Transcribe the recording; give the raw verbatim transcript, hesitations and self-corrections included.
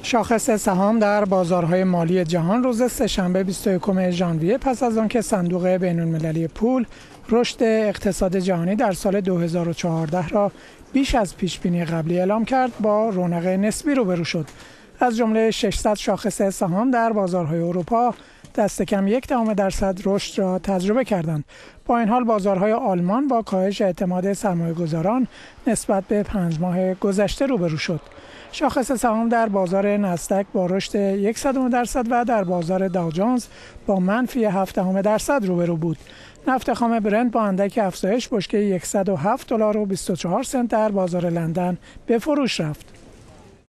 شاخص سهام در بازارهای مالی جهان روز سه‌شنبه بیست و یکم ژانویه پس از آنکه صندوق بین‌المللی پول رشد اقتصاد جهانی در سال دو هزار و چهارده را بیش از پیش‌بینی قبلی اعلام کرد با رونق نسبی روبرو شد. از جمله ششصد شاخص سهام در بازارهای اروپا دست کم یک دهم درصد رشد را تجربه کردند. با این حال بازارهای آلمان با کاهش اعتماد سرمایه‌گذاران نسبت به پنج ماه گذشته روبرو شد. شاخص سهام در بازار نزدک با رشد یک صدم درصد و در بازار داو جونز با منفی هفت دهم درصد روبرو بود. نفت خام برنت با اندک افزایش بشکه صد و هفت دلار و بیست و چهار سنت در بازار لندن به فروش رفت.